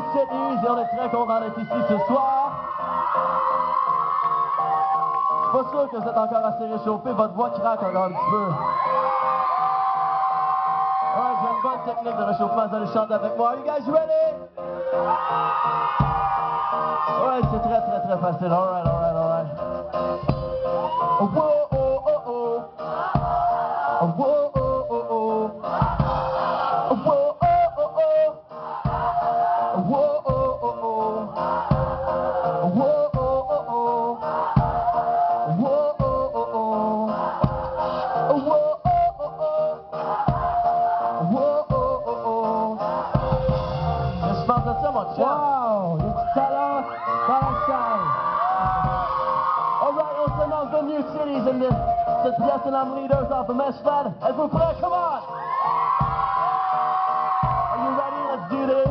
Cities et on est très content d'être ici ce soir. Je suis pas sûr que vous êtes encore assez réchauffé, votre voix craque encore un petit peu. Ouais, j'ai une bonne technique de réchauffement, vous allez chanter avec moi. Are you guys ready? Ouais, c'est très facile. Alright. Oh, whoa, oh, oh, oh. Oh, whoa, oh, oh, oh. Oh, whoa, oh, oh, oh. Oh, whoa, oh, oh, oh. Oh, whoa, oh, oh, oh. Whoa, oh, oh, oh. Oh, whoa, oh, oh, oh. Whoa, oh, oh, oh. Qu'est-ce que tu penses de ça, mon chum? Wow! Le petit talent dans la salle. Alright, on se nomme The New Cities and cette pièce est l'âme leaders of the Meshfad. Êtes-vous prêts? Come on! Are you ready? Let's do this.